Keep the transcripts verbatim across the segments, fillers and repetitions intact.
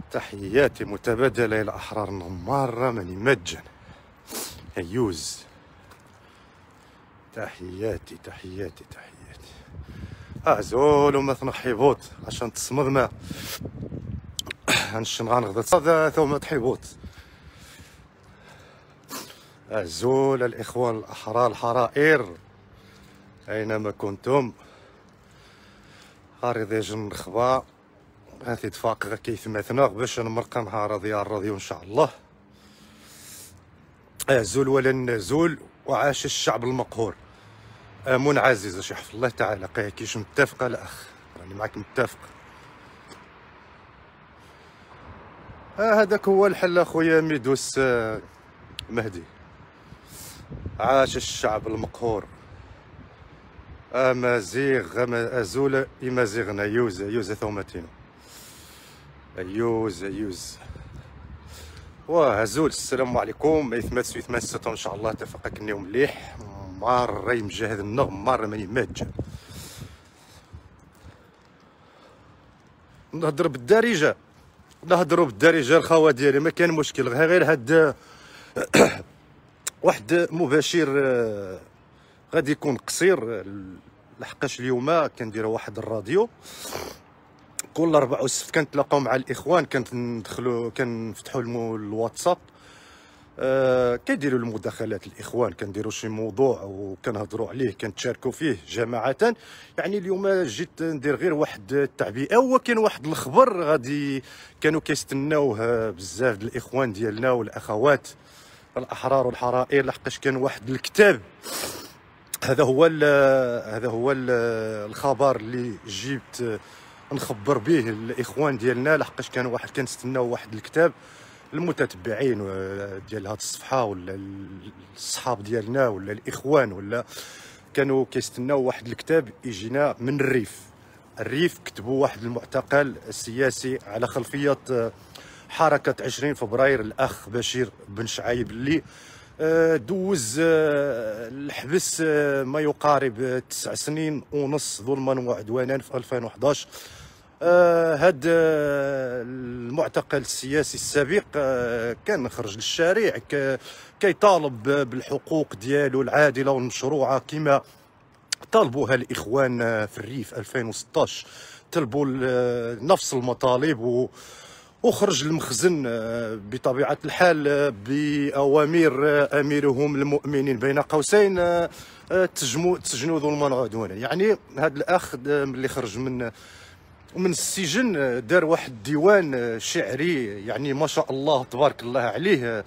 تحياتي متبادلة إلى أحرار مرة ماني مجن هيوز. تحياتي تحياتي تحياتي أزول وما تنحيبوت عشان تصمد ما هنشن غنغدا هذا ثم تحيبوت. أزول الإخوان الأحرار الحرائر أينما كنتم غاري جن نخبا هاتي تفاق كيف مثنا باش نمرق نهار ديال راديو ان شاء الله. أزول ولا نزول وعاش الشعب المقهور منعزز شي حفظ الله تعالى. قايكيش متفق الاخ راني معاك متفق. آه هذاك هو الحل اخويا ميدوس آه مهدي. عاش الشعب المقهور امازيغ أما ازول امازيغنا يوز يوز ثومتينو ايوز ايوز وهزول. السلام عليكم ايثمات سويثمات ستة ان شاء الله تفقك اليوم مليح مار راي مجهد النغم مار ماني ماجن نهضر بالدارجه نهضروا بالدارجه الخوا ديالي ما كان مشكل غير هاد واحد مباشر غادي يكون قصير لحقاش اليوم كنديروا واحد الراديو كل اربعة والسبت كنتلاقاو مع الاخوان كندخلوا كنفتحوا الواتساب أه كيديروا المداخلات الاخوان كنديروا شي موضوع وكنهضروا عليه كنتشاركوا فيه جماعه. يعني اليوم جيت ندير غير واحد التعبئه هو كاين واحد الخبر غادي كانوا كيستناوه بزاف ديال الاخوان ديالنا والاخوات الاحرار والحرائر لحقاش كان واحد الكتاب. هذا هو هذا هو الخبر اللي جبت نخبر به الاخوان ديالنا لحقاش كان واحد كنستناو واحد الكتاب المتتبعين ديال هاد الصفحه ولا الصحاب ديالنا ولا الاخوان ولا كانوا كيستناو واحد الكتاب يجينا من الريف. الريف كتبوا واحد المعتقل السياسي على خلفيه حركه عشرين فبراير الاخ بشير بن شعيب اللي دوز الحبس ما يقارب تسع سنين ونص ظلما وعدوانا في ألفين وحداش. هذا المعتقل السياسي السابق كان خرج للشارع كيطالب بالحقوق ديالو العادله والمشروعه كما طالبوها الاخوان في الريف ألفين وستطاش. طلبوا نفس المطالب و وخرج المخزن بطبيعة الحال بأوامر أميرهم المؤمنين بين قوسين تسجنوا ظلما وعدوانا. يعني هذا الأخ اللي خرج من من السجن دار واحد الديوان شعري يعني ما شاء الله تبارك الله عليه.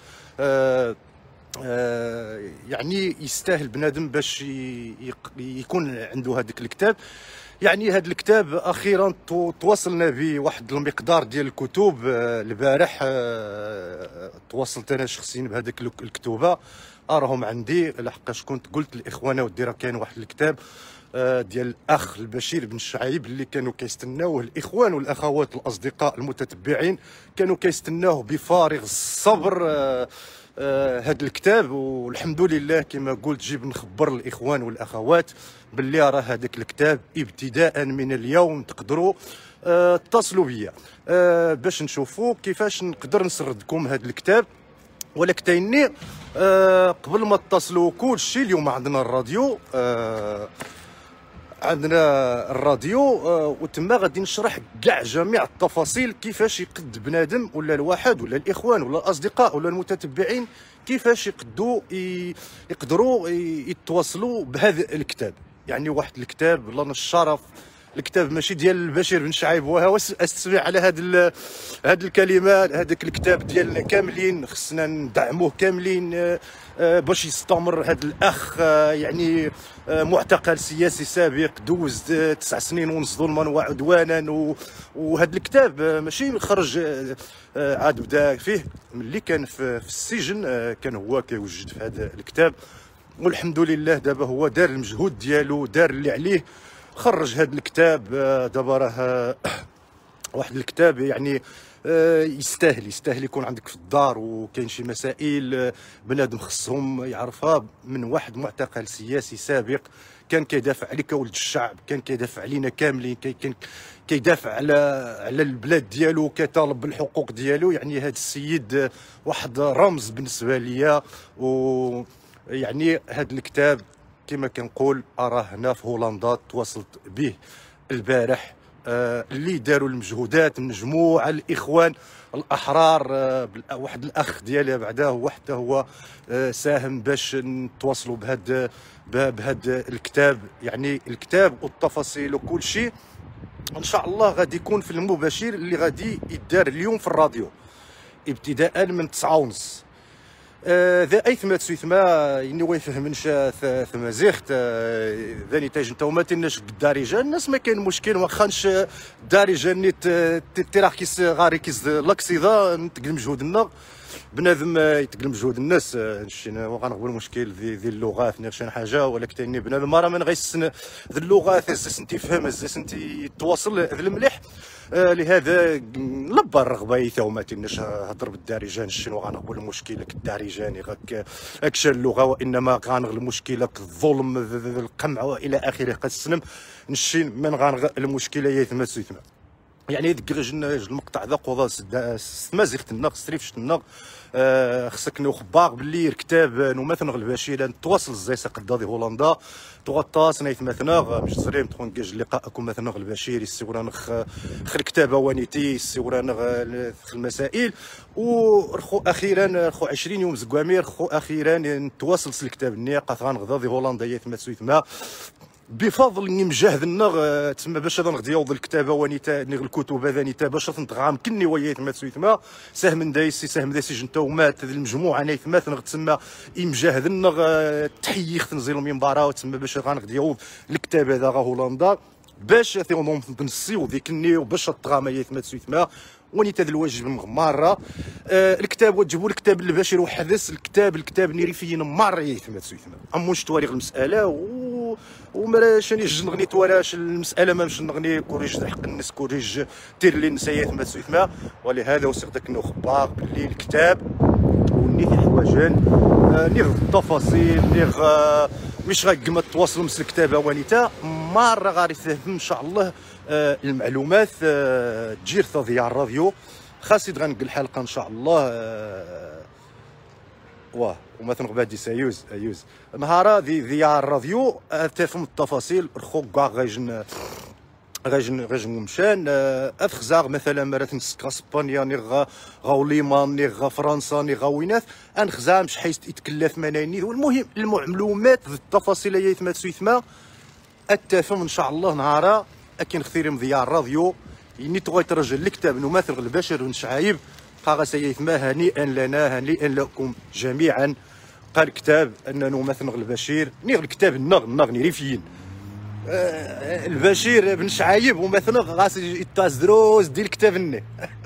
يعني يستاهل بنادم باش يكون عنده هذاك الكتاب. يعني هذا الكتاب اخيرا تواصلنا بواحد المقدار ديال الكتب البارح تواصلت انا شخصيا بهذيك الكتوبه راهم عندي لحقاش كنت قلت للاخوان ودي راه كاين واحد الكتاب ديال الاخ البشير بن شعيب اللي كانوا كيستناوه الاخوان والاخوات الاصدقاء المتتبعين كانوا كيستناوه بفارغ الصبر هذا الكتاب. والحمد لله كما قلت جيب نخبر الاخوان والاخوات باللي راه هذاك الكتاب ابتداء من اليوم تقدروا أه اتصلوا بيا أه باش نشوفوا كيفاش نقدر نسردكم هذا الكتاب. ولكن أه قبل ما اتصلوا كل شيء اليوم عندنا الراديو أه عندنا الراديو أه وتما غادي نشرح كاع جميع التفاصيل كيفاش يقد بنادم ولا الواحد ولا الاخوان ولا الاصدقاء ولا المتتبعين كيفاش يقدوا يقدروا يتواصلوا بهذا الكتاب. يعني واحد الكتاب لنا الشرف الكتاب ماشي ديال البشير بن شعيب وها استسمع على هاد هاد الكلمه. هذاك الكتاب ديالنا كاملين خصنا ندعموه كاملين باش يستمر هذا الاخ. يعني معتقل سياسي سابق دوز تسع سنين ونص ظلما وعدوانا وهذا الكتاب ماشي خرج عاد بدا فيه ملي كان في السجن كان هو كيوجد في هذا الكتاب. والحمد لله دابا هو دار المجهود ديالو دار اللي عليه خرج هذا الكتاب. دابا راه واحد الكتاب يعني يستاهل يستاهل يكون عندك في الدار. وكاين شي مسائل بنادم خصهم يعرفها من واحد معتقل سياسي سابق كان كيدافع عليك كولد الشعب، كان كيدافع علينا كاملين، كان كيدافع على على البلاد ديالو، كيطالب بالحقوق ديالو. يعني هذا السيد واحد رمز بالنسبه ليا. و يعني هذا الكتاب كما كنقول اراه هنا في هولندا، تواصلت به البارح. آه اللي داروا المجهودات مجموعه الاخوان الاحرار، آه واحد الاخ ديالي بعدا هو حتى هو آه ساهم باش نتواصلوا بهذا بهذا الكتاب. يعني الكتاب والتفاصيل وكل شيء ان شاء الله غادي يكون في المباشر اللي غادي يدار اليوم في الراديو ابتداء من تسعة ونص. آه ذا ايثما تسويثما يعني ما يفهمنش ثم زيخت ذا نتاج نتوما تناش الدارجه الناس ما كاين مشكل واخانش دارجه نيت تيراح كيس غاري كيس لاكسيدا نتقل مجهودنا بنادم يتقل مجهود الناس. نشينا وغنقول مشكل ذي ذي اللغات نير شي حاجه، ولكن بنادم راه من غيسن ذي اللغات اساس انت تفهم اساس انت تواصل ذي المليح. آه لهذا لبى الرغبه يثوما تناش هضر بالدارجه شنو غنقول مشكلك الدارجاني غاك اكش اللغه، وانما غنغل مشكلك الظلم القمع والى اخره. قد السنم نشين من غنغ المشكله يثما سيثما. يعني ديك المقطع ذا قضاء مازيغت الناق ستريفشت الناق. آه خصك نخبار باللي الكتاب نو مثلا الباشي تواصل زي قدادي هولندا تغطاس نايت مثلا مش زريم تكون كاج لقاءكم مثلا البشير السوران خ الكتابه وانيتي السوران المسائل. ورخو اخيرا رخو عشرين يوم زكوامير خو اخيرا نتواصل الكتاب النيقه غنغضاضي هولندا يثما سويثما بفضل مجهد النغ تما باش هذا نغديوض الكتابه ونيتا نغ الكتب هذا نيتا باش تنتغام كني ويا تما تسويتما سهم دايسي سهم دايسي جنتومات المجموعه نيتما نغ تما مجهد النغ تحييخ تنزيل المنبره وتما باش غنغديوض الكتاب هذا غا هولندا باش ثيونهم بنسيو ذيك الني وباش الطغامه يتما تسويتما ونيتا الواجب مغماره. آه الكتاب وتجيبوا الكتاب البشير وحدث الكتاب الكتاب نيري فين مار يتما تسويتما امونش تواريخ المساله و ومراش نيج نغني تواراش المساله ما مش نغني كوريج حق الناس كوريج تير لي نسايات ما تسويتما. ولهذا وثقتك انه خبار باللي الكتاب ونيت حواجن آه نيغ التفاصيل نيغ آه مش غاكما تواصلوا مس الكتابه ونيتا مره غادي تفهم ان شاء الله آه المعلومات آه تجير تضيع الراديو خاصي غنقل الحلقه ان شاء الله. آه واه ومثلا غادي سايوز ايوز نهار ذي ذيا الراديو تفهم التفاصيل رخو كاع غاجن غاجن غاجن مشان افخزاغ مثلا مرات نسكا اسبانيا نيغ غاوليمان نيغ فرنسا نيغ وينات انخزا مش حيث يتكلف مناني. والمهم المعلومات التفاصيل يتما تسويتما التفهم ان شاء الله نهارا اكين خثير مضيع الراديو يعني تغوي ترجل الكتاب نماثل البشر ونشعايب قاغا سيثما هنيئا لنا هنيئا لكم جميعا. قال الكتاب انه مثلا البشير نيغ الكتاب النغ النغ نيري فين آه البشير بن شعايب ومثلا غاس يتاز دروس ديال الكتاب الني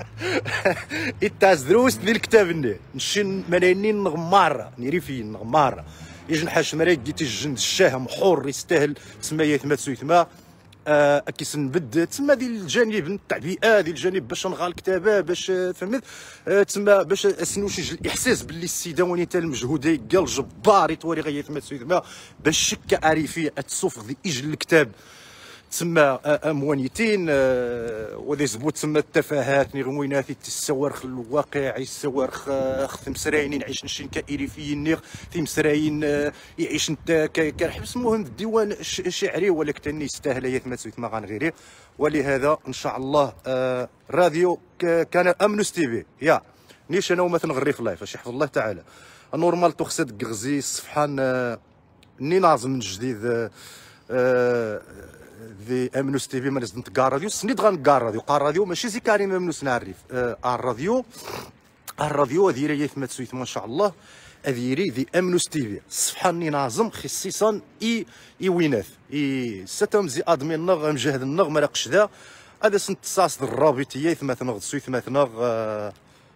يتاز دروس ديال الكتاب الني نشين ملايين نغمار نيري فين نغمار يجن حاش مريك ديتي الجند الشاه حر يستاهل تسمى يثما تسويثما. آه كيس نبد تما ديال الجانب التعبئه ديال الجانب باش نغال الكتابه باش فهمت آه تما باش اسنو شي الاحساس باللي السيده ونيتا المجهوده قال جبار يتوري غير تما تسويثما باش شك عارفيه اتسوف ذي اجل الكتاب تسمى اموانيتين آه وذي زبوت تسمى التفاهات نيغوينات السوارخ الواقع السوارخ خ مسرايين نعيش نشين كايريفيين نيغ في مسرايين آه يعيش انت كنحبس المهم الديوان الشعري ولكن يستاهل يثما تسويتما غنغيري. ولهذا ان شاء الله آه راديو كان امنوس تيفي يا نيش انا مثلا غريف لايف اش يحفظ الله تعالى نورمال تخسد غزي الصفحه ني نازم من جديد آه ذي امنوس تيفي ما لازم تقار راديو سنيد غنقار راديو قار راديو ماشي زي كريم امنوس نعرف آه الراديو الراديو هذه راه يثمت سويتما ان شاء الله هذه ذي امنوس تيفي الصفحه ني نازم خصيصا اي اي ويناث اي ستم زي ادمين نغ مجهد النغ ما راقش ذا هذا سنت تصاص الرابطيه ثما نغ سويتما نغ آه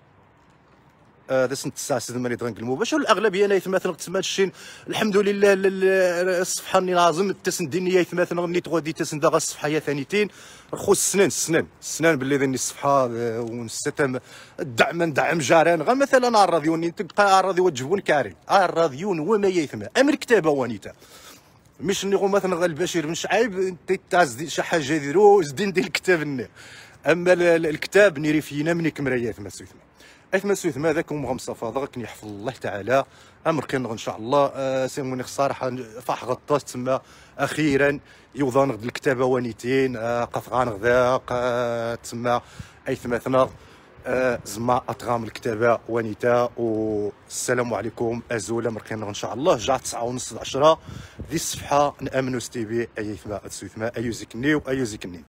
هذا سنت الساعه ماني تغنقل مباشر الاغلبيه انا يتماثل تسمى الحمد لله الصفحه اللي لازم التسندينيه يتماثل نيت غادي تسند غا الصفحه يا ثانيتين رخو السنان السنان السنان باللي ذني الصفحه ونستم الدعم ندعم جاران غا مثلا الراديو ني تبقى الراديو تجبون كاري الراديو وما يثمى امر كتابه وانيتا مش نيغو مثلا غير البشير بن شعيب تاز شي حاجه يديرو زدين ديال الكتاب النير. اما الكتاب نيري فينا مني كمريات ما سويتما اثما سويتما ذاك ام مصطفى ذاك يحفظ الله تعالى امر كنغ ان شاء الله. أه سيموني صراحه فاح غطاس تما اخيرا يوضان غد الكتابه وانيتين أه قطغان غذا أه تما ايثمثنا أه زما اطغام الكتابه وانيتا. والسلام عليكم ازولا مركين ان شاء الله جا تسعة ونص عشرة ذي الصفحه نامنوا ستيفي ايثما تسويثما ايوزيكني وايوزيكني.